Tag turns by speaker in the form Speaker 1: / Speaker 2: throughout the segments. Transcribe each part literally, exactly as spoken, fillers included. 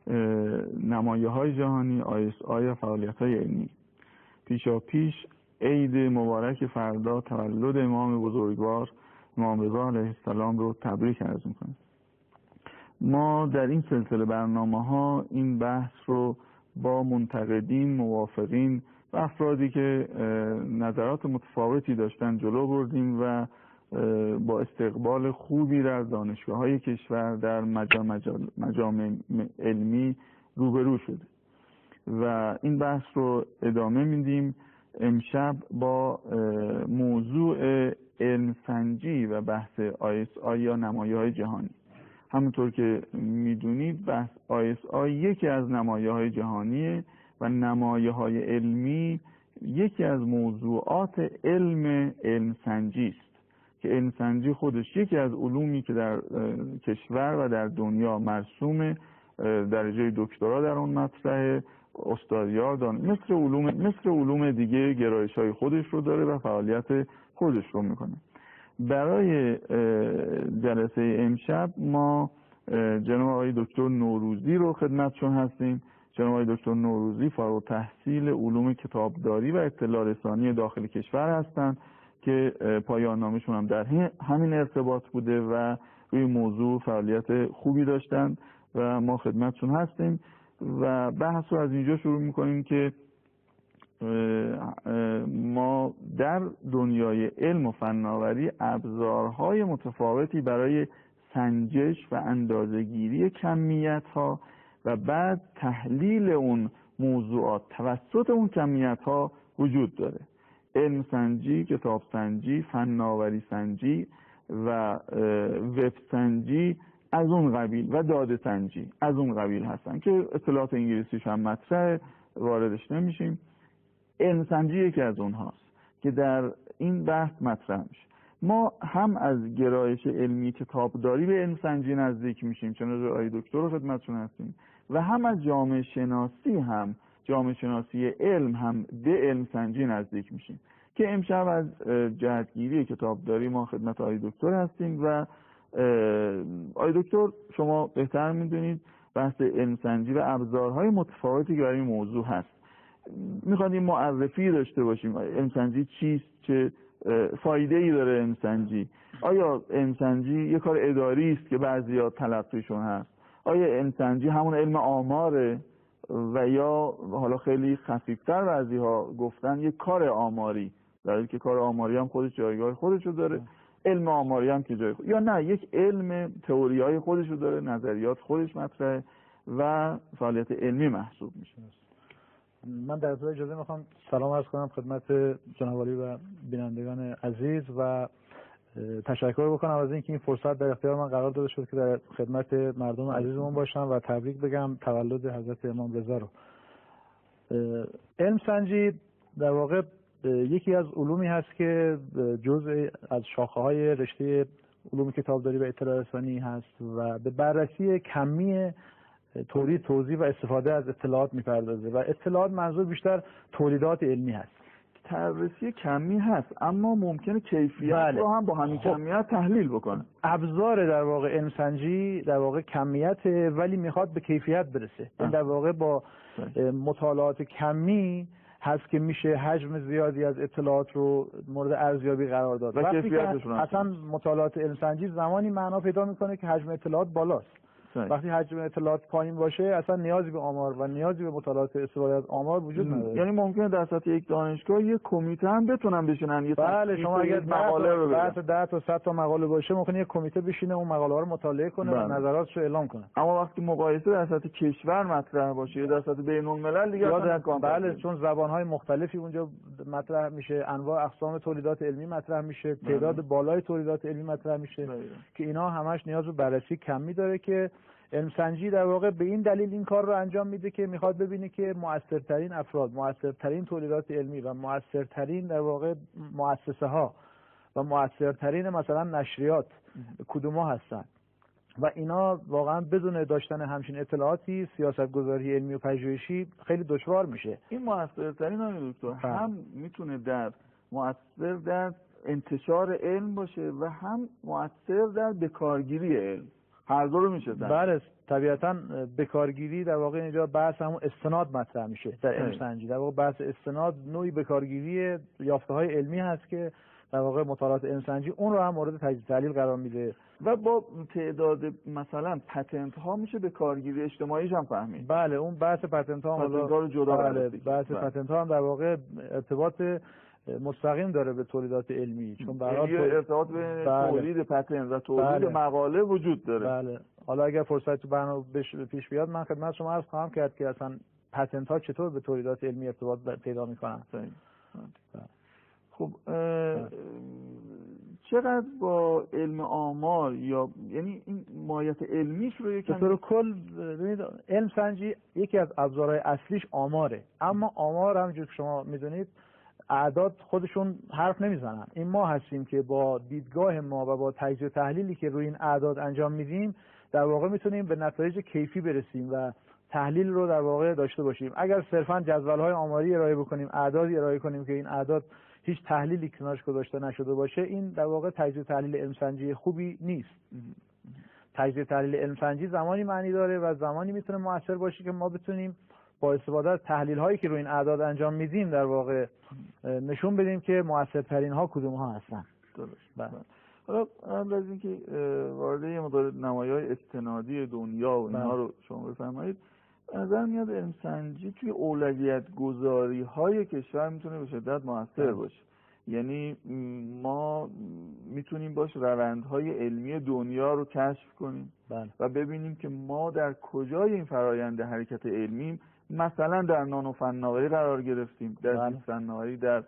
Speaker 1: نمایه‌های جهانی، آی اس آی و فعالیت‌های علمی. پیشا پیش عید مبارک فردا تولد امام بزرگوار امام رضا علیه السلام رو تبریک عرض می‌کنیم. ما در این سلسله برنامه‌ها این بحث رو با منتقدین، موافقین و افرادی که نظرات متفاوتی داشتن جلو بردیم و با استقبال خوبی در دانشگاه‌های کشور در مجامع علمی روبرو شده و این بحث رو ادامه میدیم. امشب با موضوع علم سنجی و بحث آی اس آی یا نمایه‌های جهانی. همونطور که میدونید بحث آی اس آی یکی از نمایه‌های جهانیه و نمایه‌های علمی یکی از موضوعات علم علم سنجی است که علم سنجی خودش یکی از علومی که در کشور و در دنیا مرسومه، درجه دکترا در اون مطرحه، استادیار دان مثل علوم مثل علوم دیگه گرایش‌های خودش رو داره و فعالیت خودش رو میکنه. برای جلسه امشب ما جناب آقای دکتر نوروزی رو خدمتشون هستیم. جناب آقای دکتر نوروزی فارغ التحصیل علوم کتابداری و اطلاع رسانی داخل کشور هستند که پایان نامه‌شون هم در همین ارتباط بوده و روی موضوع فعالیت خوبی داشتن و ما خدمتشون هستیم و بحث رو از اینجا شروع میکنیم که ما در دنیای علم و فناوری ابزارهای متفاوتی برای سنجش و اندازه‌گیری کمیت‌ها و بعد تحلیل اون موضوعات توسط اون کمیت‌ها وجود داره. علم سنجی، کتاب سنجی، فناوری سنجی و وب سنجی از اون قبیل و داده سنجی از اون قبیل هستن که اصطلاحات انگلیسیش هم مطرحه، واردش نمیشیم. علم سنجی یکی از اونهاست که در این بحث مطرح میشه. ما هم از گرایش علمی کتابداری به علم سنجی نزدیک میشیم چون آقای دکتر رو خدمتتون هستیم و هم از جامعه شناسی هم جامعه شناسی علم هم به علم سنجی نزدیک میشیم که امشب از جهتگیری کتابداری ما خدمت آقای دکتر هستیم و آقای دکتر شما بهتر میدونید بحث علم سنجی و ابزارهای متفاوتی که برای این موضوع هست. میخوایم معرفی داشته باشیم علم سنجی چیست، چه فایده ای داره علم سنجی، آیا علم سنجی یه کار اداری است که بعضیا تلقیشون هست، آیا علم سنجی همون علم آماره و یا حالا خیلی خفیفتر بعضیها گفتن یه کار آماری، در حالی که کار آماری هم خودش جایگاه خودشو داره، علم آماری هم که جای خود، یا نه یک علم تئوریای خودشو داره، نظریات خودش مطرحه و فعالیت علمی محسوب میشه.
Speaker 2: من در ابتدا اجازه میخوام سلام عرض کنم خدمت جناب عالی و بینندگان عزیز و تشکر بکنم از اینکه این فرصت در اختیار من قرار داده شد که در خدمت مردم عزیزمون باشم و تبریک بگم تولد حضرت امام رضا رو. علم سنجی در واقع یکی از علومی هست که جزء از شاخه‌های رشته علوم کتابداری و اطلاع رسانی هست و به بررسی کمی تولید، توزیع و استفاده از اطلاعات میپردازه و اطلاعات منظور بیشتر تولیدات علمی هست.
Speaker 1: بررسی کمی هست اما ممکنه کیفیت
Speaker 2: بله.
Speaker 1: رو هم با همین خب. کمیت تحلیل بکنه.
Speaker 2: ابزار در واقع علم سنجی در واقع کمیت ولی میخواد به کیفیت برسه. این در واقع با مطالعات کمی هست که میشه حجم زیادی از اطلاعات رو مورد ارزیابی قرار داد.
Speaker 1: و
Speaker 2: وقتی که
Speaker 1: اصلا
Speaker 2: مطالعات علم سنجی زمانی معنا پیدا میکنه که حجم اطلاعات بالاست. صحیح. وقتی حجم اطلاعات پایین باشه اصلا نیازی به آمار و نیازی به مطالعات استفاده از آمار وجود نداره.
Speaker 1: یعنی ممکنه در سطح یک دانشگاه یک کمیته هم بتونن بشینن یه
Speaker 2: بله شما اگر
Speaker 1: مقاله رو
Speaker 2: ده تا ده تا صد تا مقاله باشه ممکنه یک کمیته بشینه اون مقاله ها رو مطالعه کنه بله. و نظراتش رو اعلام کنه.
Speaker 1: اما وقتی مقایسه در سطح کشور مطرح باشه یا در سطح بین‌الملل دیگه اصلا
Speaker 2: بله چون زبان‌های مختلفی اونجا مطرح میشه، انواع اقسام تولیدات علمی مطرح میشه، تعداد بله. بالای تولیدات علمی مطرح میشه بله. که اینا همش نیاز به بررسی کمی داره که علم سنجی در واقع به این دلیل این کار رو انجام میده که میخواد ببینه که مؤثرترین افراد، مؤثرترین تولیدات علمی و مؤثرترین در واقع مؤسسه ها و مؤثرترین مثلا نشریات کدوما هستن و اینا واقعا بدون داشتن همچین اطلاعاتی سیاستگذاری علمی و پژوهشی خیلی دشوار میشه.
Speaker 1: این مؤثرترین آقای دکتر هم میتونه در مؤثر در انتشار علم باشه و هم مؤثر در بکارگیری علم، هر دو رو میشه.
Speaker 2: بله طبیعتاً بکارگیری در واقع اینجا بحث همون استناد مطرح میشه در علم سنجی. در واقع بحث استناد نوعی بکارگیری یافته‌های علمی هست که در واقع مطالعات علم سنجی اون رو هم مورد تجزیه تحلیل قرار میده
Speaker 1: و با تعداد مثلا پتنت ها میشه به کارگیری اجتماعیش هم فهمید.
Speaker 2: بله اون بحث پتنت ها
Speaker 1: پتنت ها رو جدا
Speaker 2: بله بحث پتنت ها هم در واقع ارتباط مستقیم داره به تولیدات علمی، چون برای
Speaker 1: ارتباط به بله. تولید پتنت و تولید بله. مقاله وجود داره.
Speaker 2: بله. حالا اگر فرصت تو برنامه پیش بیاد من خدمت شما عرض خواهم کرد که اصلا پتنت ها چطور به تولیدات علمی ارتباط پیدا میکنن.
Speaker 1: خب چقدر با علم آمار یا یعنی این ماهیت علمیش رو یکم
Speaker 2: به طور کل ببینید علم سنجی یکی از ابزارهای اصلیش آماره، اما آمار همونجور که شما میدونید اعداد خودشون حرف نمیزنن. این ما هستیم که با دیدگاه ما و با تجزیه تحلیلی که روی این اعداد انجام میدیم در واقع میتونیم به نتایج کیفی برسیم و تحلیل رو در واقع داشته باشیم. اگر صرفا جدول‌های آماری ارائه بکنیم، اعدادی ارائه کنیم که این اعداد هیچ تحلیلی کنارش گذاشته نشده باشه، این در واقع تجزیه تحلیل علم سنجی خوبی نیست. تجزیه تحلیل علم سنجی زمانی معنی داره و زمانی میتونه موثر باشه که ما بتونیم با استفاده از تحلیل هایی که روی این اعداد انجام میدیم در واقع نشون بدیم که موثرترین ها کدوم ها هستن.
Speaker 1: درست. بله. حالا قبل از اینکه وارد یه مقدار نمایه‌های استنادی دنیا و اینها رو شما بفرمایید، نظر میاد علم سنجی توی اولویت گذاری های کشور میتونه به شدت موثر باشه. یعنی ما میتونیم باش روندهای علمی دنیا رو کشف کنیم
Speaker 2: بله.
Speaker 1: و ببینیم که ما در کجای این فرایند حرکت علمی مثلا در نانو فناوری قرار گرفتیم، در
Speaker 2: بله.
Speaker 1: زیست فناوری، در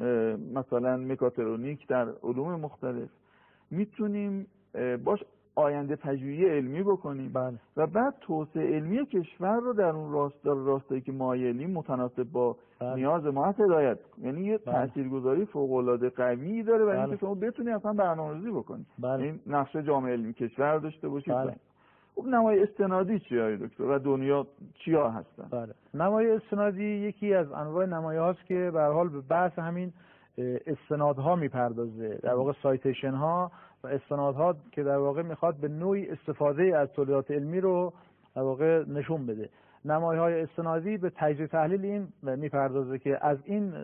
Speaker 1: مثلا مکاترونیک، در علوم مختلف میتونیم باش آینده پژوهی علمی بکنیم
Speaker 2: بله.
Speaker 1: و بعد توسعه علمی کشور رو در اون راست در راستایی که مایلیم متناسب با
Speaker 2: بله.
Speaker 1: نیاز ما هدایت کنیم. یعنی یه
Speaker 2: بله.
Speaker 1: تاثیرگذاری فوق العاده قوی داره برای
Speaker 2: بله.
Speaker 1: اینکه شما بتونید اصلا برنامه‌ریزی بکنید.
Speaker 2: بله.
Speaker 1: این نقشه جامعه علمی کشور داشته باشید.
Speaker 2: بله.
Speaker 1: خب نمای استنادی چیه دکتر و دنیا چیا هستن؟
Speaker 2: بله. نمای استنادی یکی از انواع نمایه هاست که به هر حال به بحث همین استنادها میپردازه، در واقع سایتیشن ها و استنادها که در واقع میخواد به نوعی استفاده از تولیدات علمی رو در واقع نشون بده. نمایه های استنادی به تجزیه تحلیل این میپردازه که از این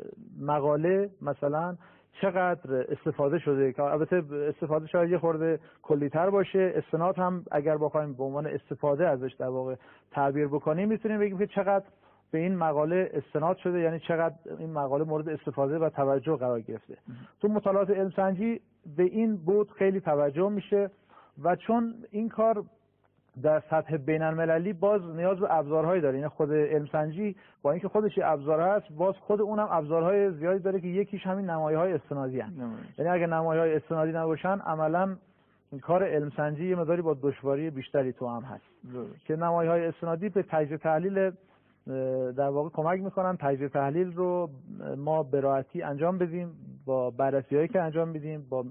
Speaker 2: مقاله مثلا چقدر استفاده شده، که البته استفاده شاید یه خورده کلی‌تر باشه. استناد هم اگر بخوایم به عنوان استفاده ازش در واقع تعبیر بکنیم میتونیم بگیم که چقدر به این مقاله استناد شده، یعنی چقدر این مقاله مورد استفاده و توجه قرار گرفته. تو مطالعات علم سنجی به این بود خیلی توجه میشه و چون این کار در سطح بین المللی باز نیاز به ابزارهایی داره، یعنی خود علم سنجی با اینکه خودش ابزار هست باز خود اونم ابزارهای زیادی داره که یکیش همین نمایه‌های استنادی هست. یعنی اگه نمایه‌های استنادی نباشن عملاً کار علم سنجی یه مقداری با دشواری بیشتری تو هم هست
Speaker 1: درست.
Speaker 2: که نمایه‌های استنادی به تجزیه تحلیل در واقع کمک میکنن تجزیه تحلیل رو ما به راحتی انجام بدیم با بررسی‌هایی که انجام میدیم، با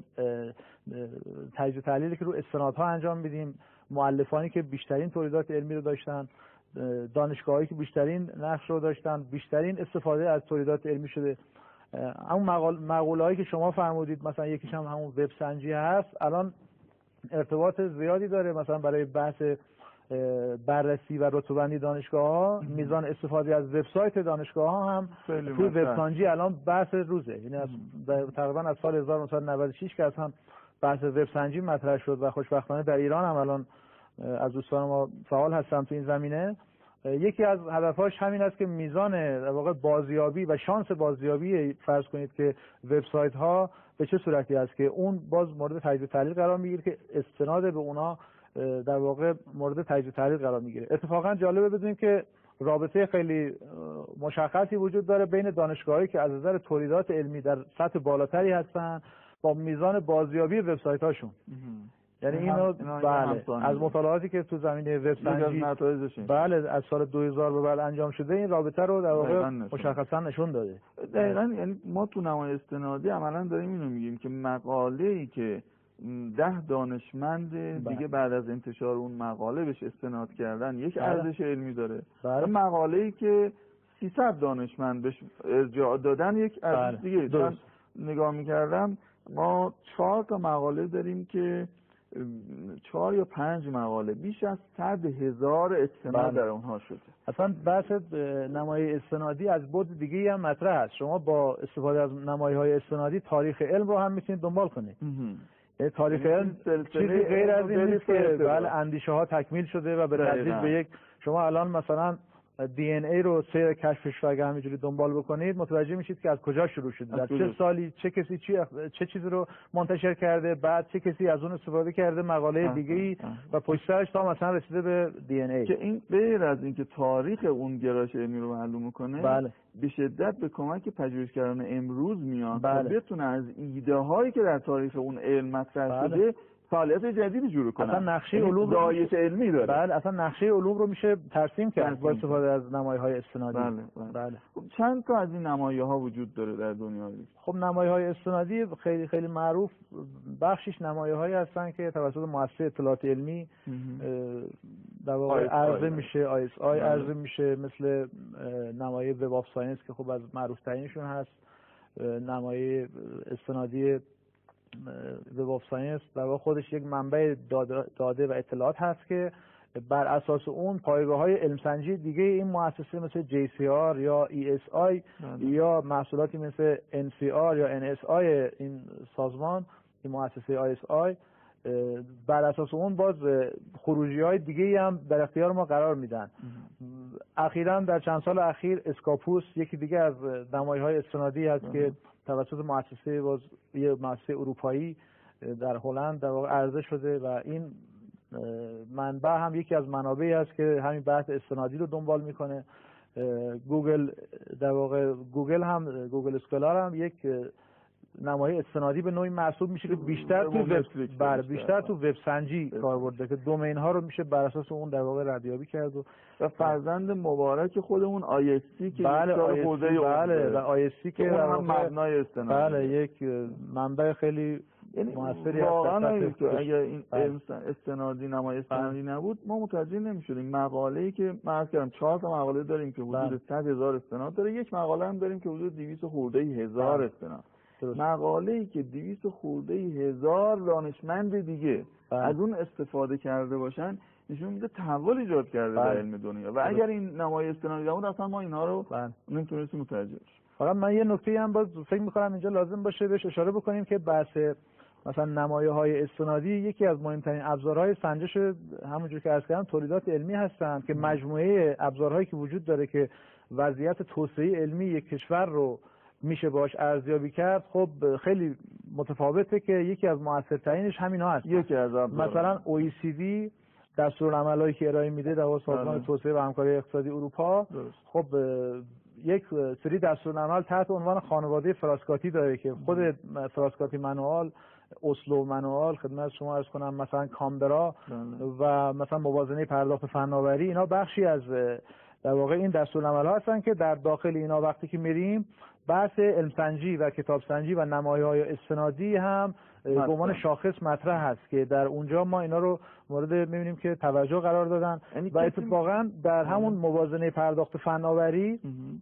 Speaker 2: تجزیه تحلیلی که رو استنادها انجام میدیم، مؤلفانی که بیشترین تولیدات علمی رو داشتن، دانشگاهایی که بیشترین نقش رو داشتن، بیشترین استفاده از تولیدات علمی شده. همون مقوله‌ای که شما فرمودید مثلا یکیش هم همون وب سنجی هست، الان ارتباط زیادی داره مثلا برای بحث بررسی و رتبه‌بندی دانشگاه‌ها. میزان استفاده از وبسایت دانشگاه‌ها هم توی وب سنجی الان بحث روزه، یعنی از تقریبا از سال هزار و نهصد و نود و شش که اصلا بحث وب سنجی مطرح شد و خوشبختانه در ایران هم الان از دوستان ما فعال هستن تو این زمینه. یکی از هدفهاش همین است که میزان در واقع بازیابی و شانس بازیابی فرض کنید که وبسایت ها به چه صورتی است که اون باز مورد تجزیه تحلیل قرار میگیره، که استناد به اونا در واقع مورد تجزیه تحلیل قرار میگیره. اتفاقا جالبه بدونیم که رابطه خیلی مشخصی وجود داره بین دانشگاهایی که از نظر تولیدات علمی در سطح بالاتری هستن با میزان بازیابی وبسایت هاشون. یعنی اینو بله از مطالعاتی که تو زمینه وب سنجی بله از سال دو هزار به بعد انجام شده این رابطه رو در واقع مشخصا نشون داده.
Speaker 1: دقیقاً یعنی ما تو نمای استنادی عملاً داریم اینو میگیم که مقاله‌ای که ده دانشمند دیگه بعد از انتشار اون مقاله بهش استناد کردن یک ارزش علمی داره. و مقاله‌ای که سیصد دانشمند بهش ارجاع دادن یک ارزش دیگه. من نگاه می‌کردم ما چهار تا مقاله داریم که چهار یا پنج مقاله، بیش از صد هزار استناد در اونها شده.
Speaker 2: اصلا بحث نمای استنادی از بعد دیگه هم مطرح است. شما با استفاده از نمایه‌های استنادی تاریخ علم رو هم میتونید دنبال کنید. تاریخ علم چیزی غیر از این نیست که بله اندیشه ها تکمیل شده و به تدریج به یک، شما الان مثلا دی ان ای رو سیر کشفش رو اگه همینجوری دنبال بکنید متوجه میشید که از کجا شروع شده، در چه سالی چه کسی چه چه چیزی رو منتشر کرده، بعد چه کسی از اون استفاده کرده مقاله دیگه‌ای و پشت سرش تا مثلا رسیده به دی ان ای.
Speaker 1: که این غیر از اینکه تاریخ اون گرایش علمی رو معلوم میکنه،
Speaker 2: بله.
Speaker 1: به شدت به کمک پژوهشگران امروز میاد
Speaker 2: بله.
Speaker 1: تا بتونه از ایده هایی که در تاریخ اون علم مطرح
Speaker 2: بله.
Speaker 1: شده فعالیت جدیدی شروع کنن.
Speaker 2: اصلا نقشه علوم
Speaker 1: دایره علمی داره.
Speaker 2: بله، اصلا نقشه علوم رو میشه ترسیم کرد با استفاده از نمایه‌های استنادی.
Speaker 1: بله بله.
Speaker 2: بله.
Speaker 1: خب چند تا از این نمایه‌ها وجود داره در دنیای؟
Speaker 2: خب نمایه‌های استنادی خیلی خیلی معروف، بخشش نمایه‌هایی هستن که توسط مؤسسه اطلاعات علمی در واقع عرضه میشه، آی اس آی عرضه میشه، مثل نمایه وب آف ساینس که خب از معروف ترینشون هست. نمایه استنادی وب آف ساینس در واقع خودش یک منبع داده, داده و اطلاعات هست که بر اساس اون پایگاه‌های علمسنجی دیگه این مؤسسه مثل جی سی آر یا ای اس آی یا محصولاتی مثل ان سی آر یا ان اس آی این سازمان، این مؤسسه آی اس آی، بر اساس اون باز خروجی‌های دیگه هم در اختیار ما قرار میدن. اخیراً در چند سال اخیر اسکاپوس یکی دیگه از نمایه‌های استنادی هست که توسط مؤسسه باز یه مؤسسه اروپایی در هلند در واقع عرضه شده و این منبع هم یکی از منابعی است که همین بحث استنادی رو دنبال میکنه. گوگل در واقع گوگل هم گوگل اسکولار هم یک نمایه استنادی به نوعی محسوب میشه که بیشتر تو وب بر بیشتر تو وب سنجی کار برده که دومین ها رو میشه بر اساس اون در واقع ردیابی کرد و,
Speaker 1: و فرزند مبارک خودمون آی اس سی که
Speaker 2: بله
Speaker 1: یک حوزه
Speaker 2: بله و آی اس سی که
Speaker 1: هم مبنای استنادی
Speaker 2: بله یک منبع خیلی
Speaker 1: یعنی
Speaker 2: موثری
Speaker 1: واقعا که اگر این استنادی نمای استنادی نبود ما متوجه نمی‌شدیم. مقاله‌ای که من عرض کردم چهار تا مقاله داریم که حدود صد هزار استناد داره، یک مقاله هم داریم که حدود دویست خورده هزار استناد. مقاله‌ای که دویست خورده هزار دانشمند دیگه بله. از اون استفاده کرده باشن نشون میده تحول ایجاد کرده بله. در علم دنیا و بله. اگر این نمای استنادی نبود اصلا ما اینا رو بله. نمیتونستیم متوجه بشیم.
Speaker 2: فقط من یه نکته هم باز فکر می‌کنم اینجا لازم باشه بهش اشاره بکنیم که بحث مثلا نمایه‌های استنادی یکی از مهمترین ابزارهای سنجش همونجور که عرض کردم تولیدات علمی هستند که مجموعه ابزارهایی که وجود داره که وضعیت توسعه علمی یک کشور رو میشه باش ارزیابی کرد. خب خیلی متفاوته که یکی از موثرترینش همین ها هست.
Speaker 1: یکی از
Speaker 2: مثلا او ای سی دی دستورالعملایی که ارائه میده در سازمان توسعه و همکاری اقتصادی اروپا درست. خب یک سری دستورالعمل تحت عنوان خانواده فراسکاتی داره که خود فراسکاتی منوال، اسلو منوال خدمت شما عرض کنم، مثلا کامبرا و مثلا موازنه پرداخت فناوری، اینا بخشی از در واقع این دستورالعمل‌ها هستن که در داخل اینا وقتی که میریم بحث علمسنجی و کتابسنجی و نمایه‌های استنادی هم به عنوان شاخص مطرح هست که در اونجا ما اینا رو مورد می‌بینیم که توجه قرار دادن و اتفاقا در همون موازنه پرداخت فناوری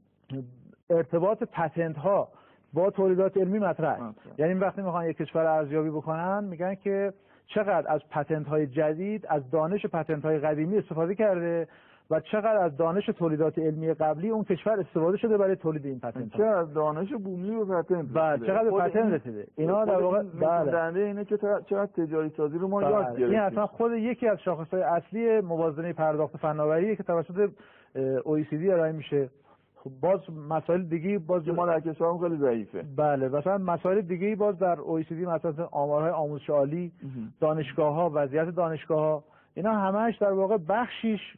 Speaker 2: ارتباط پتنت ها با تولیدات علمی مطرح است. یعنی وقتی میخوان یک کشور ارزیابی بکنن میگن که چقدر از پتنت های جدید از دانش پتنت های قدیمی استفاده کرده و چقدر از دانش تولیدات علمی قبلی اون کشور استفاده شده برای تولید این پتنت.
Speaker 1: چقدر از دانش بومی و پتنت
Speaker 2: بله چقدر به پتنت رسیده. اینا در واقع
Speaker 1: بله اینه که چقدر تجاری سازی رو ما یاد گرفتیم.
Speaker 2: این اصلا خود یکی از شاخص‌های اصلی موازنه پرداخت فناوری که توسط او ای سی دی ارائه میشه. خب باز مسائل دیگه باز
Speaker 1: ما در کشورمون خیلی ضعیفه.
Speaker 2: بله مثلا مسائل دیگه باز در او ای سی دی مثلا آمارهای آموزش عالی، دانشگاه‌ها، وضعیت دانشگاه‌ها، اینا همش در واقع بخشیش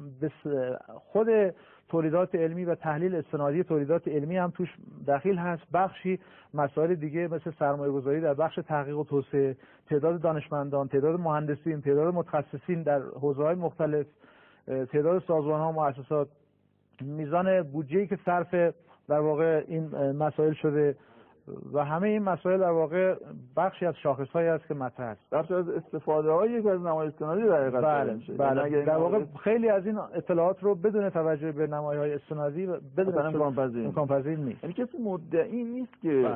Speaker 2: خود تولیدات علمی و تحلیل استنادی تولیدات علمی هم توش داخل هست. بخشی مسائل دیگه مثل سرمایه‌گذاری در بخش تحقیق و توسعه، تعداد دانشمندان، تعداد مهندسین، تعداد متخصصین در حوزه‌های مختلف، تعداد سازمان‌ها و مؤسسات، میزان بودجه‌ای که صرف در واقع این مسائل شده و همه این مسائل در واقع بخشی از شاخص‌هایی است که مطرح است.
Speaker 1: بخشی از استفاده‌های یک از نمای استنادی در حقیقت
Speaker 2: بله
Speaker 1: میشه.
Speaker 2: بله در واقع خیلی از این اطلاعات رو بدون توجه به نمایه‌های استنادی بدون امکان پذیر نیست.
Speaker 1: یعنی کسی مدعی نیست که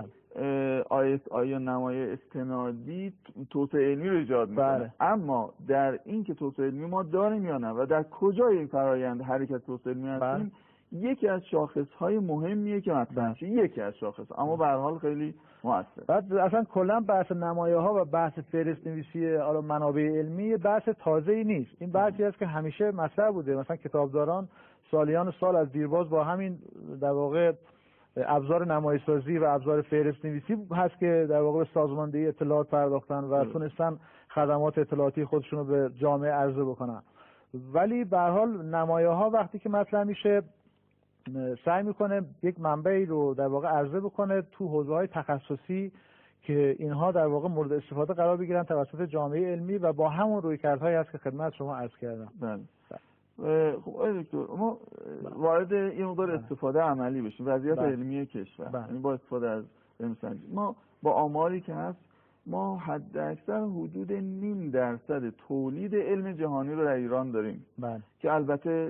Speaker 1: آی اس آی یا نمای استنادی توسعه علمی رو ایجاد میکنه.
Speaker 2: بله.
Speaker 1: اما در این که توسعه علمی ما داریم یا نه و در کجای این فرآیند حرکت توسعه علمی هستیم، یکی از شاخص‌های مهمیه که مطرح میشه، یکی از شاخص، اما به هر حال خیلی موثر.
Speaker 2: بعد اصلا کلا بحث نمایه‌ها و بحث فهرست‌نویسی حالا منابع علمی بحث تازه‌ای نیست. این بحثی است که همیشه مطرح بوده. مثلا کتابداران سالیان سال از دیرباز با همین در واقع ابزار نمایش‌سازی و ابزار فهرست‌نویسی هست که در واقع به سازماندهی اطلاعات پرداختن و تونستن خدمات اطلاعاتی خودشون رو به جامعه عرضه بکنن. ولی به هر حال نمایه‌ها وقتی که مطرح میشه سعی میکنه یک منبعی رو در واقع عرضه بکنه تو حوزه‌های تخصصی که اینها در واقع مورد استفاده قرار بگیرن توسط جامعه علمی و با همون رویکردهایی است که خدمت شما عرض کردم.
Speaker 1: بله. خب آقای دکتر ما وارد این مقدار استفاده عملی بشیم. وضعیت علمی کشور، یعنی با استفاده از علم سنجی ما با آماری که هست ما حد اکثر حدود نیم درصد تولید علم جهانی رو در ایران داریم.
Speaker 2: بله.
Speaker 1: که البته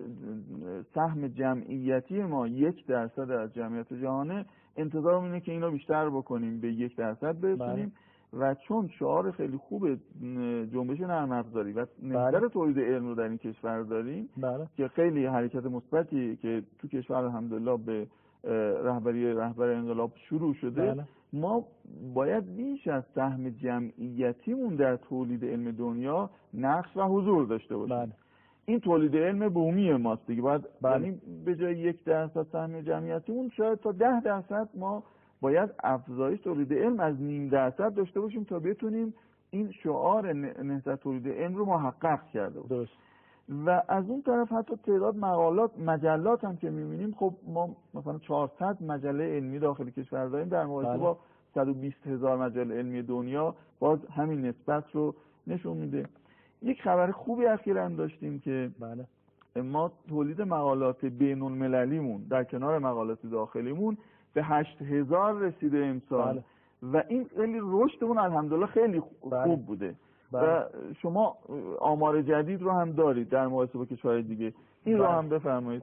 Speaker 1: سهم جمعیتی ما یک درصد از جمعیت جهانه، انتظارم اینه که اینو بیشتر بکنیم، به یک درصد برسونیم. بله. و چون شعار خیلی خوب جنبش نرم افزاری و نهضت بله. تولید علم رو در این کشور داریم.
Speaker 2: بله.
Speaker 1: که خیلی حرکت مثبتی که تو کشور الحمدلله به رهبری رهبر انقلاب شروع شده.
Speaker 2: بله.
Speaker 1: ما باید بیش از سهم جمعیتیمون در تولید علم دنیا نقش و حضور داشته باشیم.
Speaker 2: بله.
Speaker 1: این تولید علم بومی ماست دیگه. باید
Speaker 2: بله.
Speaker 1: یعنی به جای یک درصد سهم جمعیتیمون شاید تا ده درصد ما باید افزایش تولید علم از نیم درصد داشته باشیم تا بتونیم این شعار نهضت تولید علم رو محقق کرده باشیم.
Speaker 2: درست.
Speaker 1: و از اون طرف حتی تعداد مقالات مجلات هم که می‌بینیم، خب ما مثلا چهارصد مجله علمی داخل کشور داریم در مقایسه با صد و بیست هزار مجله علمی دنیا، باز همین نسبت رو نشون میده. یک خبر خوبی اخیراً داشتیم که
Speaker 2: بله.
Speaker 1: ما تولید مقالات بین‌المللیمون در کنار مقالات داخلیمون به هشت هزار رسیده امسال.
Speaker 2: بله.
Speaker 1: و این خیلی رشدمون الحمدلله خیلی خوب
Speaker 2: بله.
Speaker 1: بوده.
Speaker 2: بله.
Speaker 1: و شما آمار جدید رو هم دارید در مقایسه با کشورهای دیگه، این
Speaker 2: بله.
Speaker 1: رو هم بفرمایید.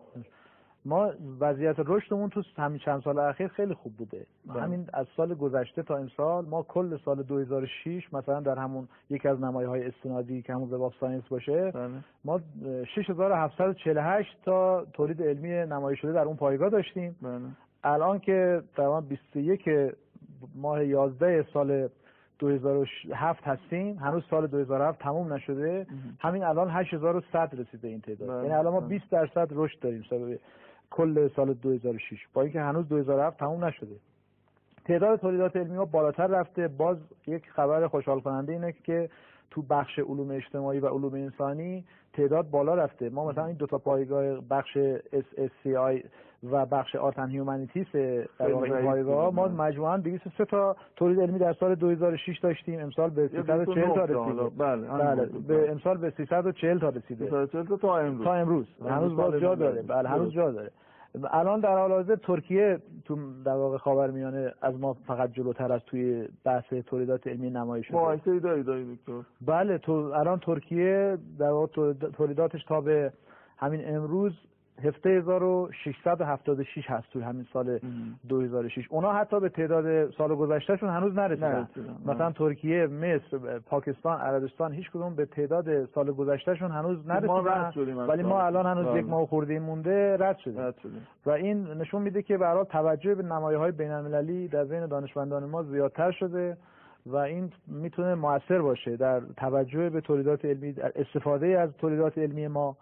Speaker 2: ما وضعیت رشدمون تو همین چند سال اخیر خیلی خوب بوده.
Speaker 1: بله.
Speaker 2: همین از سال گذشته تا امسال ما کل سال دو هزار و شش مثلا در همون یکی از نمایه‌های استنادی که همون وب آف ساینس باشه،
Speaker 1: بله.
Speaker 2: ما شش هزار و هفتصد و چهل و هشت تا تولید علمی نمایش شده در اون پایگاه داشتیم.
Speaker 1: بله.
Speaker 2: الان که تقریبا بیست و یک ماه یازده سال دو هزار و هفت هستیم، هنوز سال دو هزار و هفت تموم نشده. همین الان هشت هزار و صد رسیده این تعداد.
Speaker 1: بله.
Speaker 2: یعنی الان ما بیست درصد رشد داریم سال کل سال دو هزار و شش، با اینکه هنوز دو هزار و هفت تموم نشده. تعداد تولیدات علمی ها بالاتر رفته. باز یک خبر خوشحال کننده اینه که تو بخش علوم اجتماعی و علوم انسانی تعداد بالا رفته. ما مثلا این دو تا پایگاه بخش اس اس سی آی و بخش آرت اند هیومانیتیز در واقع این پایگاه ما مجموعاً دویست و سه تا تولید علمی در سال دو هزار و شش داشتیم. امسال به سیصد و چهل تا رسیده.
Speaker 1: بله.
Speaker 2: بله. به امسال به سیصد و چهل تا رسیده.
Speaker 1: سیصد و چهل تا تا امروز.
Speaker 2: تا امروز. هنوز باز جا داره. بله هنوز جا داره. الان در حال حاضر ترکیه تو در واقع خاورمیانه از ما فقط جلوتر از توی بحث تولیدات علمی نمایش شده.
Speaker 1: مقایسه‌ای دارید دکتر؟
Speaker 2: بله تو الان ترکیه در واقع تولیداتش تا به همین امروز هفده هزار و ششصد و هفتاد و شش هست توی همین سال دو هزار و شش. اونا حتی به تعداد سال گذشتهشون هنوز نرسیدن. مثلا ترکیه، مصر، پاکستان، عربستان هیچ کدوم به تعداد سال گذشتهشون هنوز نرسیدن. ولی ما الان هنوز بله. یک ماه خورده مونده رد شدیم. و این نشون میده که به هر حال توجه به نمایه‌های بین‌المللی در بین دانشمندان ما زیادتر شده و این میتونه موثر باشه در توجه به تولیدات علمی، در استفاده از تولیدات علمی ما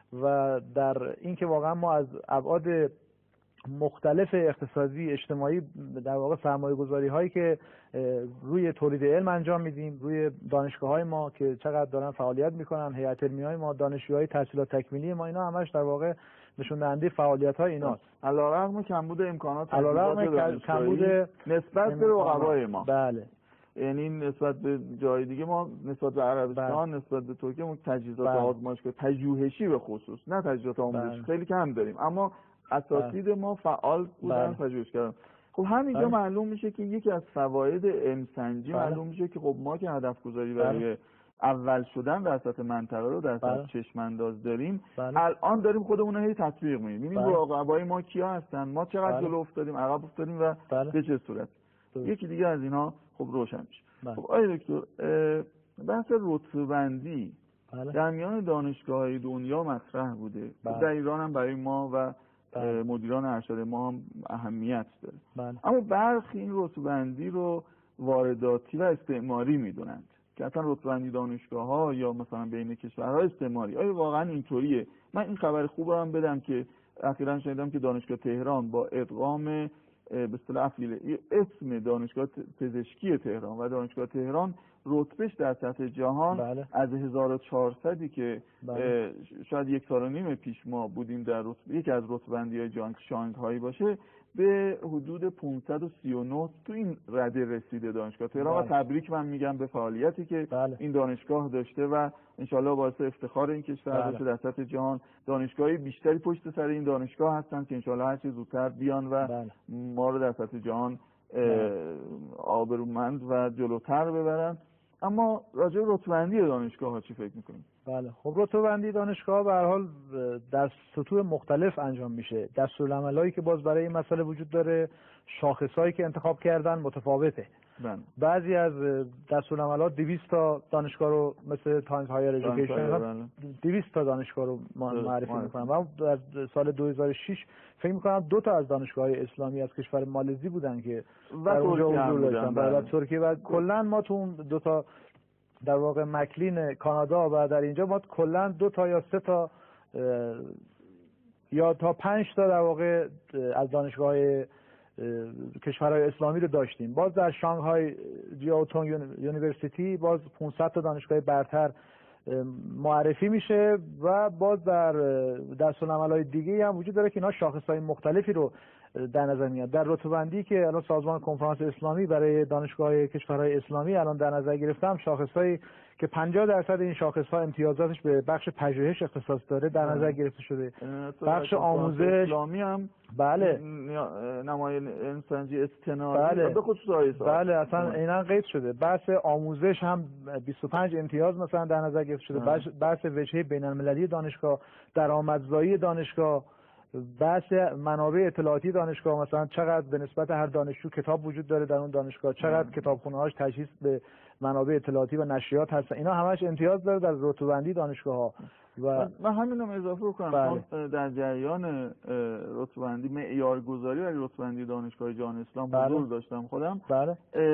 Speaker 2: و در اینکه واقعا ما از ابعاد مختلف اقتصادی اجتماعی در واقع سرمایه گذاری هایی که روی تولید علم انجام میدیم، روی دانشگاه های ما که چقدر دارن فعالیت میکنن، هیئت علمی های ما، دانشجوهای تحصیلات تکمیلی ما، اینا همش در واقع نشون دهنده فعالیت های ایناست.
Speaker 1: علیرغم کمبود امکانات،
Speaker 2: علیرغم کمبود
Speaker 1: نسبت به رقبای ما.
Speaker 2: بله.
Speaker 1: یعنی نسبت به جای دیگه ما نسبت به عربستان، نسبت به ترکیه ما تجهیزات آزمایشگاه پژوهشی به خصوص، نه تجهیزات آموزشی خیلی کم داریم، اما اساتید ما فعال بودن پژوهش کردن. خب همینجا
Speaker 2: بله.
Speaker 1: معلوم میشه که یکی از فواید علم‌سنجی
Speaker 2: بله.
Speaker 1: معلوم میشه که خب ما که هدف گذاری
Speaker 2: بله.
Speaker 1: برای اول شدن در سطح منطقه رو در سطح
Speaker 2: بله.
Speaker 1: چشم انداز داریم،
Speaker 2: بله.
Speaker 1: الان داریم خودمون رو هی تطبیق میدیم، میبینیم
Speaker 2: بله.
Speaker 1: رقبای ما کیا هستن، ما چقدر
Speaker 2: بله.
Speaker 1: جلو افتادیم، عقب افتادیم و
Speaker 2: بله.
Speaker 1: به چه صورت.
Speaker 2: درست.
Speaker 1: یکی دیگه از اینها خب روشن میشه.
Speaker 2: بله.
Speaker 1: خب آقای دکتر، بحث رتبه‌بندی
Speaker 2: بله.
Speaker 1: در میان دانشگاه‌های دنیا مطرح بوده.
Speaker 2: بله.
Speaker 1: در ایران هم برای ما و
Speaker 2: بله.
Speaker 1: مدیران ارشد ما هم اهمیت داره.
Speaker 2: بله.
Speaker 1: اما برخی این رتبه‌بندی رو وارداتی و استعماری میدونند که اصلا رتبه‌بندی دانشگاه‌ها یا مثلا بین کشورها استعماری. آیا واقعا اینطوریه؟ من این خبر خوب رو هم بدم که اخیراً شنیدم که دانشگاه تهران با ادغام به اصطلاح افیله اسم دانشگاه پزشکی تهران و دانشگاه تهران رتبهش در سطح جهان
Speaker 2: بله.
Speaker 1: از هزار و چهارصدی که
Speaker 2: بله.
Speaker 1: شاید یک سال و نیم پیش ما بودیم در رتبه یکی از رتبه‌بندی‌های جهان که شانگهای باشه، به حدود پانصد و سی و نه تو این رده رسیده دانشگاه تهران.
Speaker 2: بله.
Speaker 1: و تبریک من میگم به فعالیتی که
Speaker 2: بله.
Speaker 1: این دانشگاه داشته و انشالله باعث افتخار این کشور
Speaker 2: بله.
Speaker 1: باشه در سطح جهان. دانشگاهی بیشتری پشت سر این دانشگاه هستن که انشالله هر چه زودتر بیان و
Speaker 2: بله.
Speaker 1: ما رو در سطح جهان آبرومند و جلوتر ببرن. اما راجع به رتبه‌بندی دانشگاه ها چی فکر میکنید؟
Speaker 2: بله، خب رتبه‌بندی دانشگاه به هر حال در سطوح مختلف انجام میشه. دستورالعملایی که باز برای این مسئله وجود داره، شاخصایی که انتخاب کردن متفاوته.
Speaker 1: بله.
Speaker 2: بعضی از دستورالعمل‌ها دویست تا دانشگاه رو مثل تایمز هایر ادویکیشن دویست تا دانشگاه رو معرفی میکنن. و در سال دو هزار و شش فکر میکنم دو تا از دانشگاه‌های اسلامی از کشور مالزی بودن که در اونجا حضور داشتن. و ترکیه و کلا ما تو اون دو تا در واقع مکلین کانادا و در اینجا ما کلا دو تا یا سه تا یا تا پنج تا در واقع از دانشگاه کشورهای اسلامی رو داشتیم. باز در شانگهای جیاوتونگ یونیورسیتی باز پانصد تا دانشگاه برتر معرفی میشه و باز در دستورالعمل‌های دیگه هم وجود داره که اینا شاخصهای مختلفی رو در نظر میاد. در رتبه‌بندی که الان سازمان کنفرانس اسلامی برای دانشگاه کشورهای اسلامی الان در نظر گرفتم، شاخصهایی که پنجاه درصد این شاخص‌ها امتیازاتش به بخش پژوهش اختصاص داره در نظر گرفته شده. بخش آموزش
Speaker 1: اسلامی هم
Speaker 2: بله
Speaker 1: نمای انسانجی استنادی
Speaker 2: بله
Speaker 1: به خصوص آیسا
Speaker 2: بله اصلا عیناً قید شده. بحث آموزش هم بیست و پنج امتیاز مثلا در نظر گرفته شده. بحث وجهه بین‌المللی دانشگاه، درآمدزایی دانشگاه، بحث منابع اطلاعاتی دانشگاه، مثلا چقدر به نسبت هر دانشجو کتاب وجود داره در اون دانشگاه، چقدر کتابخونه‌هاش تجهیز به منابع اطلاعاتی و نشریات هستن، اینا همش امتیاز داره در رتبه‌بندی دانشگاه‌ها. و
Speaker 1: من همین رو اضافه کنم
Speaker 2: بله.
Speaker 1: چون در جریان رتبه‌بندی معیارگذاری برای رتبه‌بندی دانشگاه جهان اسلام حضور بله. داشتم خودم.
Speaker 2: بله.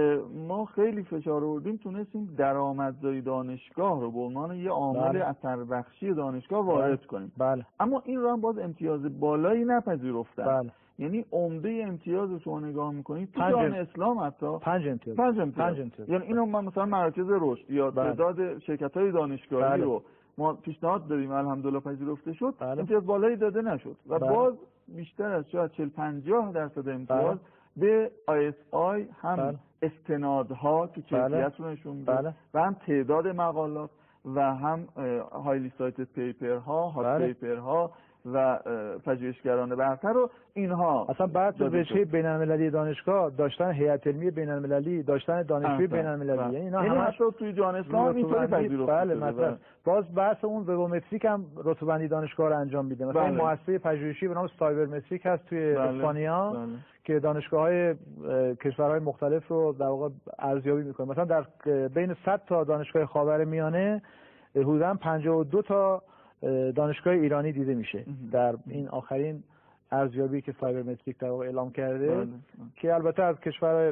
Speaker 1: ما خیلی فشار آوردیم تونستیم درآمدزایی دانشگاه رو به عنوان یه عامل
Speaker 2: بله.
Speaker 1: اثربخشی دانشگاه وارد
Speaker 2: بله.
Speaker 1: کنیم.
Speaker 2: بله.
Speaker 1: اما این رو هم باز امتیاز بالایی نپذیرفتن.
Speaker 2: بله.
Speaker 1: یعنی عمده امتیاز رو شما نگاه میکنید تو جهان اسلام حتی
Speaker 2: پنج امتیاز
Speaker 1: پنج امتیاز,
Speaker 2: پنج امتیاز.
Speaker 1: یعنی اینو من مثلا مراکز رشد یا
Speaker 2: بله.
Speaker 1: تعداد شرکت‌های دانشگاهی
Speaker 2: بله.
Speaker 1: رو ما پیشنهاد دادیم الحمدلله پذیرفته شد.
Speaker 2: بله.
Speaker 1: امتیاز بالایی داده نشد و
Speaker 2: بله.
Speaker 1: باز بیشتر از شاید چهل پنجاه درصد امتیاز بله. به آی اس آی هم بله. استنادها که کیفیت رو نشون میده
Speaker 2: بله.
Speaker 1: و هم تعداد مقالات و هم هایلی سایتد پیپر ها هات
Speaker 2: بله.
Speaker 1: پیپر ها و پژوهشگران برتر رو اینها
Speaker 2: اصلا بحث وجهه بین‌المللی دانشگاه، داشتن هیئت علمی بین‌المللی، داشتن دانشجوی بین‌المللی، یعنی اینا
Speaker 1: یعنی
Speaker 2: همش
Speaker 1: حتی توی جهان اسلام اینطوری پذیرفته
Speaker 2: بله مثلا باز بحث اون وبومتریک هم رتبه‌بندی دانشگاه رو انجام میده. مثلا بله. مؤسسه پژوهشی به نام سایبرمتریک هست توی بله. اسپانیا بله. که دانشگاه‌های کشورهای مختلف رو در واقع ارزیابی میکنه. مثلا در بین صد تا دانشگاه خاورمیانه حدوداً پنجاه و دو تا دانشگاه ایرانی دیده میشه در این آخرین ارزیابی که سایبرمتریک در واقع اعلام کرده بله. که البته از کشور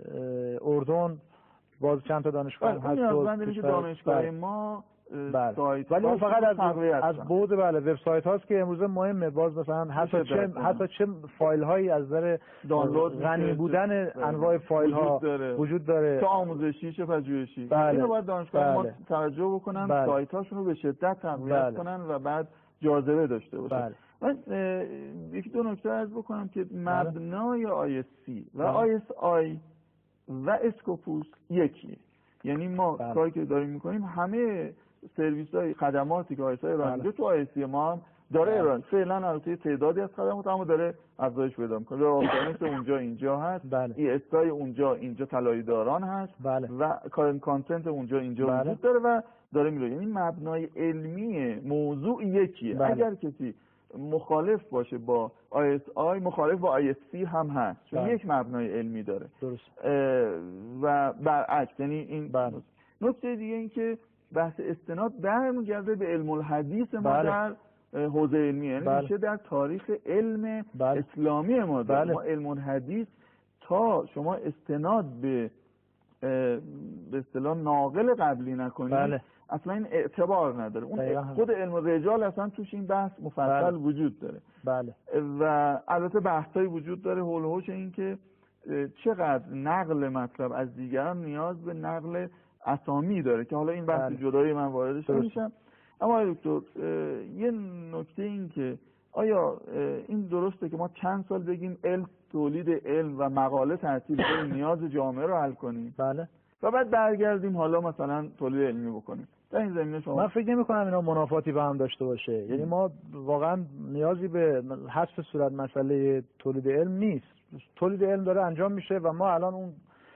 Speaker 2: اردن باز چند تا دانشگاه هم هست
Speaker 1: و کشور دانشگاه بله. ما
Speaker 2: بله. سایت ولی اون فقط از از بعد بله وبسایت هاست که امروز مهمه. باز مثلا حتی چه حتی چه فایل هایی از نظر
Speaker 1: دانلود
Speaker 2: غنی بودن بله. انواع فایل ها وجود داره,
Speaker 1: وجود داره. چه آموزشی چه پژوهشی
Speaker 2: بله.
Speaker 1: اینو باید دانشگاه
Speaker 2: بله.
Speaker 1: ما توجه بکنن بله. سایت هاشون رو به شدت تقویت بله. کنن و بعد جاذبه داشته باشه.
Speaker 2: بله.
Speaker 1: من یکی دو نکته عرض بکنم که مبنای آی اس سی و آی اس آی و اسکوپوس یکیه. یعنی ما کاری که داریم میکنیم همه سرویس های خدماتی که آی اس آی راه میده تو آی اس سی ما هم داره
Speaker 2: بله.
Speaker 1: ارائه فعلا البته تعدادی از خدمات اما داره افزایش پیدا میکنه. راه آفرینس اونجا اینجا هست،
Speaker 2: بله.
Speaker 1: ای اسای اونجا اینجا طلایی داران هست،
Speaker 2: بله.
Speaker 1: و کارن کانتنت اونجا اینجا
Speaker 2: بله.
Speaker 1: وجود داره و داره میره. یعنی مبنای علمی موضوع یکیه.
Speaker 2: بله.
Speaker 1: اگر کسی مخالف باشه با آی اس آی، مخالف با آی اس سی هم هست، چون
Speaker 2: بله.
Speaker 1: یک مبنای علمی داره.
Speaker 2: درست.
Speaker 1: و برعکس، یعنی این
Speaker 2: بله.
Speaker 1: نکته دیگه این که بحث استناد برمیگرده به علم الحدیث ما
Speaker 2: بله.
Speaker 1: در حوزه علمی، یعنی
Speaker 2: بله.
Speaker 1: میشه در تاریخ علم
Speaker 2: بله.
Speaker 1: اسلامی ما داره.
Speaker 2: بله.
Speaker 1: ما علم الحدیث تا شما استناد به به اصطلاح ناقل قبلی نکنید،
Speaker 2: بله.
Speaker 1: اصلا این اعتبار نداره. اون خود علم رجال اصلا توش این بحث مفصل
Speaker 2: بله. وجود
Speaker 1: داره.
Speaker 2: بله.
Speaker 1: و البته بحثایی وجود داره حول و حوش این که چقدر نقل مطلب از دیگران نیاز به نقل اسامی داره که حالا این بحث
Speaker 2: بله.
Speaker 1: جدایی من واردش نمیشم. اما دکتر یه نکته این که آیا این درسته که ما چند سال بگیم علم تولید علم و مقاله ترتیب کنیم نیاز جامعه رو حل کنیم،
Speaker 2: بله،
Speaker 1: و بعد برگردیم حالا مثلا تولید علمی بکنیم؟ در این زمینه شما؟
Speaker 2: من فکر نمی کنم اینا منافاتی با هم داشته باشه. یعنی ما واقعا نیازی به حذف صورت مسئله تولید علم نیست. تولید علم داره انجام میشه و ما الان اون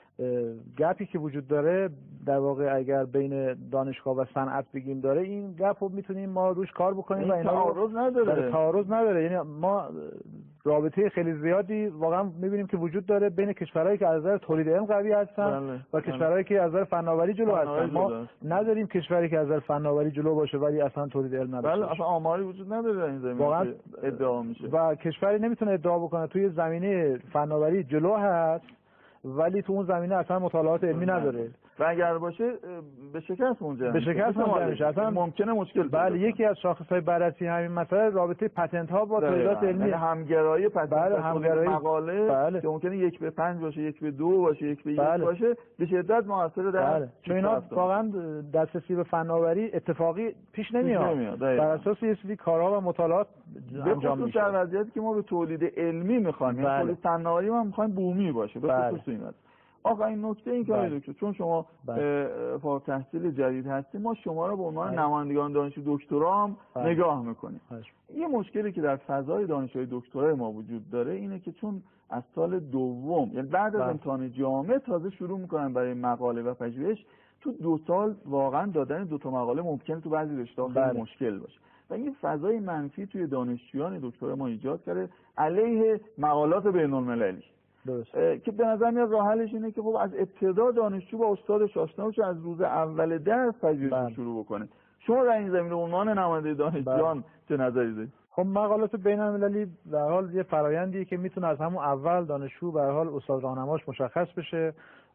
Speaker 2: گپی که وجود داره در واقع اگر بین دانشگاه و صنعت بگیم داره، این گپ رو میتونیم ما روش کار بکنیم و اینا
Speaker 1: تعارض نداره.
Speaker 2: تعارض نداره. یعنی ما رابطه خیلی زیادی واقعا میبینیم که وجود داره بین کشورهایی که از نظر تولید علم قوی هستن
Speaker 1: بله.
Speaker 2: و کشورهایی که از نظر فناوری جلو هستن. ما نداریم کشوری که از نظر فناوری جلو باشه ولی اصلا تولید علم نداره.
Speaker 1: بله، اصلا آماری وجود نداره در این زمینه
Speaker 2: واقعا
Speaker 1: ادعا میشه.
Speaker 2: و کشوری نمیتونه ادعا بکنه توی زمینه فناوری جلو هست ولی تو اون زمینه اصلا مطالعات علمی نداره.
Speaker 1: و اگر باشه به شکست منجر
Speaker 2: به شکست منجر میشه. اصلا
Speaker 1: ممکنه مشکل.
Speaker 2: بله، یکی از شاخص‌های بررسی همین مسئله رابطه پتنت ها با تولیدات علمی،
Speaker 1: یعنی همگرایی پتنت.
Speaker 2: بله، همگرایی
Speaker 1: مقاله
Speaker 2: بله.
Speaker 1: که ممکنه یک به پنج باشه، یک به دو باشه، یک به
Speaker 2: بله.
Speaker 1: یک باشه، به شدت موثر در
Speaker 2: بله. چون اینا واقعا دسترسی به فناوری اتفاقی پیش نمیاد. بر اساس یه سری کارها و مطالعات انجام میشه.
Speaker 1: در وضعیتی که ما به تولید علمی میخوایم،
Speaker 2: بله.
Speaker 1: یعنی تولید فناوری ما میخوایم بومی باشه. به
Speaker 2: بله.
Speaker 1: خصوص این آقا این نکته این که
Speaker 2: بله.
Speaker 1: دکتر چون شما فارغ التحصیل جدید هستید، ما شما رو به عنوان
Speaker 2: بله.
Speaker 1: نمایندگان دانشجو دکترا هم
Speaker 2: بله.
Speaker 1: نگاه میکنیم.
Speaker 2: بله.
Speaker 1: یه مشکلی که در فضای دانشجوی دکترای ما وجود داره اینه که چون از سال دوم، یعنی بعد از
Speaker 2: بله.
Speaker 1: امتحان جامعه تازه شروع میکنن برای مقاله و پژوهش، تو دو سال واقعا دادن دو تا مقاله ممکنه تو بعضی رشته‌ها خیلی
Speaker 2: بله.
Speaker 1: مشکل باشه و این فضای منفی توی دانشجویان دکترا ما ایجاد کرده علیه مقالات بین‌المللی.
Speaker 2: درست.
Speaker 1: که به نظر میاد راه حلش اینه که خب از ابتدا دانشجو با استادش آشنا بشه، از روز اول درس پژوهش شروع بکنه. شما در این زمینه عنوان نماینده دانشجویان چه نظری دارید؟
Speaker 2: خب مقالات بین‌المللی به هر حال یه فرآیندیه که میتونه از همون اول دانشجو به هر حال استاد راهنماش مشخص بشه،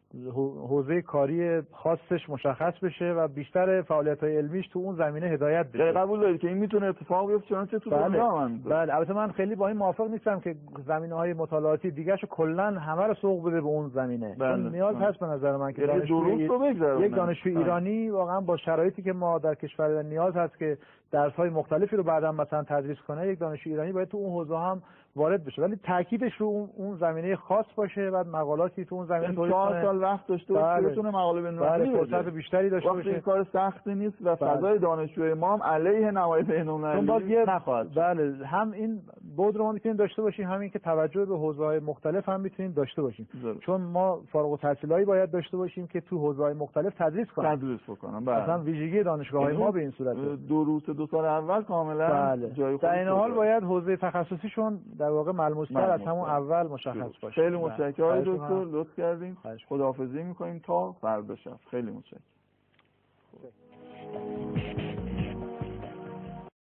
Speaker 2: حوزه کاری خاصش مشخص بشه و بیشتر فعالیت‌های علمیش تو اون زمینه هدایت بشه.
Speaker 1: قبول دارید که این میتونه اتفاق بیفته چنانچه تو دنیا هم؟
Speaker 2: بله، البته من خیلی با این موافق نیستم که زمینه‌های مطالعاتی دیگه‌شو کلاً همه رو سوق بده به اون زمینه.
Speaker 1: بله.
Speaker 2: چون نیاز هست به نظر من که
Speaker 1: دانشجوی
Speaker 2: یک دانشجوی ایرانی واقعا با شرایطی که ما در کشور نیاز هست که درس‌های مختلفی رو بعداً مثلا تدریس کنه، یک دانشجوی ایرانی باید تو اون حوزه هم وارد بشه، ولی تاکیدش رو اون, اون زمینه خاص باشه، بعد مقالاتی تو اون زمینه تولید کنه.
Speaker 1: چهار سال وقت داشته باشه بتونه مقاله بنویسه.
Speaker 2: بله، فرصت بیشتری داشته باشه.
Speaker 1: وقتی کار سختی نیست و فضای دانشجوی ما هم علیه نمای بین‌المللی نخواهد.
Speaker 2: بله، هم این بود رو ما میتونیم داشته باشیم، همین که توجه به حوزه‌های مختلف هم میتونیم داشته باشیم. زرد. چون ما فارغ التحصیلایی باید داشته باشیم که تو حوزه‌های مختلف تدریس کنن.
Speaker 1: تدریس بکنن. بله.
Speaker 2: اصلا ویژگی دانشگاه‌های ما به این صورت.
Speaker 1: دو روز دو سال اول کاملا
Speaker 2: بله.
Speaker 1: جای خودش.
Speaker 2: در این حال باید حوزه تخصصیشون در واقع ملموس‌تر از همون اول مشخص باشه.
Speaker 1: خیلی متشکرم دکتر، لطف کردین. خداحافظی می‌کنیم تا فردا شب. خیلی متشکرم.